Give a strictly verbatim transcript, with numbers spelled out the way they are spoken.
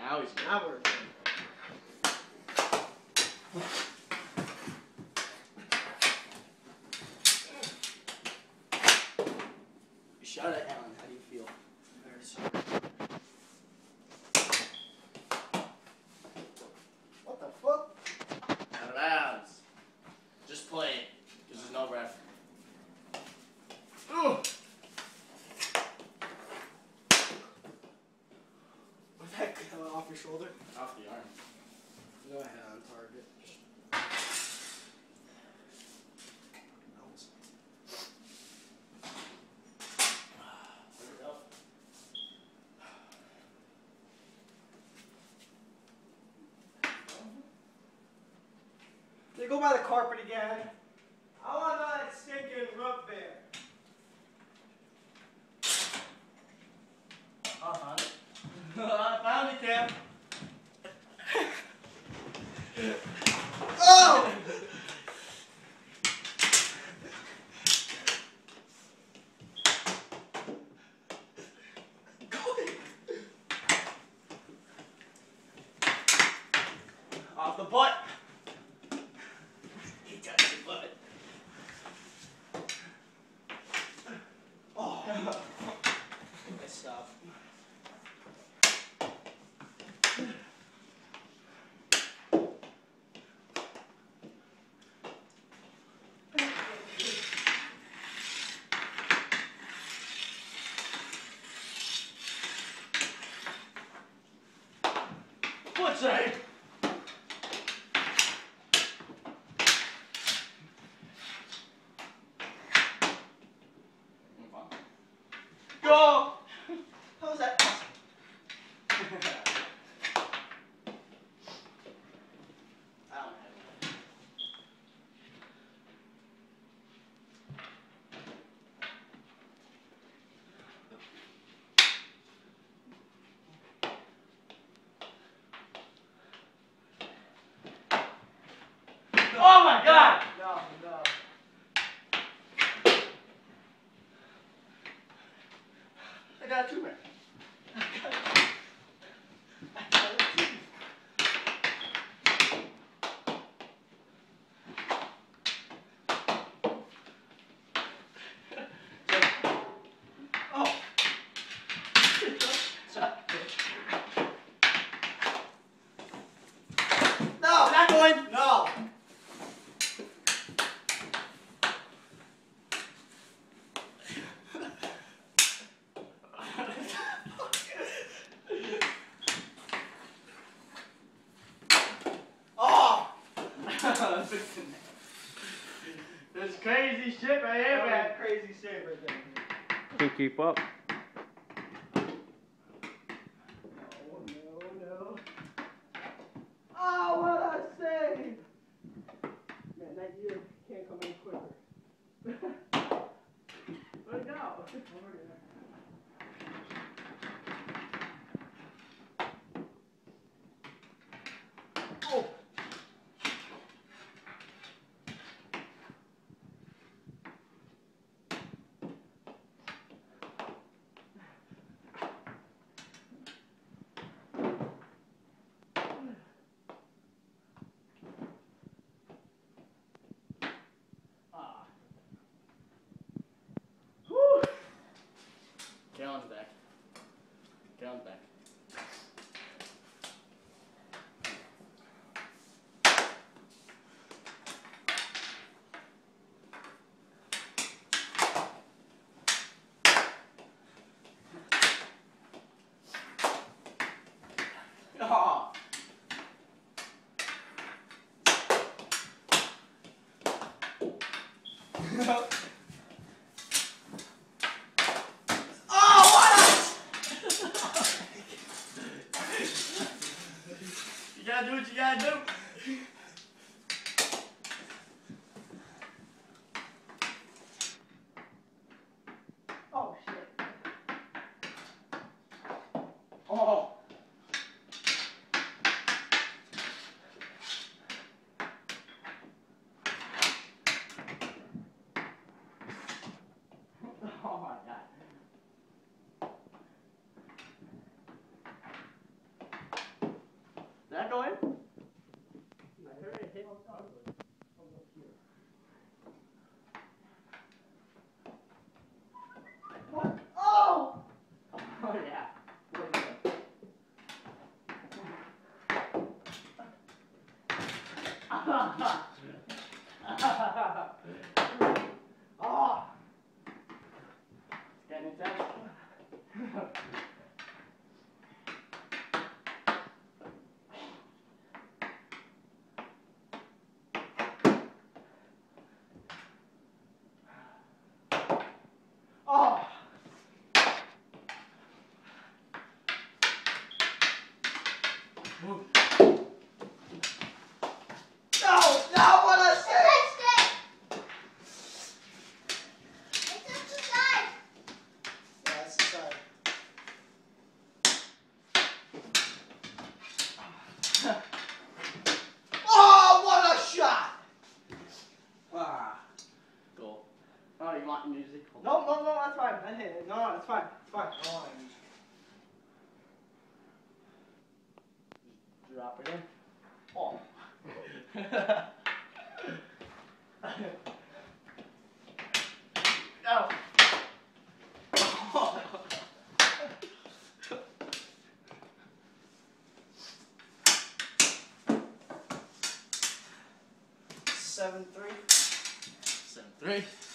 Now he's good. Now we're good. You shot at Alan. How do you feel? Very sorry. What the fuck? Out of bounds. Just play it. Because there's no ref. Ooh. Was that coming off your shoulder? Off the arm. Go ahead on target. They go by the carpet again. I want to know that stinking rook there. Uh-huh. I found it, Cam. Oh! Off the butt. He touched the butt. Oh. I stopped. Foot save. Go! How was that possible? I don't have it. Oh my God! No, no. I got two men. Oh. No, Not going. no. Oh. That's crazy shit right here, man. That crazy shit right there. Can't keep up. No, no, no. Oh, what a save! Man, that year can't come any quicker. Where'd it go? Oh! Ah. Whew. Galen's back. Galen's back. Oh. Oh, what a... You gotta do what you gotta do. Oh, shit. Oh. Oh my God. Oh. Getting intense. Oh. Move. No, no, what I said. Yeah, that's the side. Oh, what a shot! Ah. Goal. Oh, you want music? No, no, no, that's fine. I hit it. No, no, it's fine. It's fine. I don't want any music. Drop it in. Oh. No. Seven three. Seven three.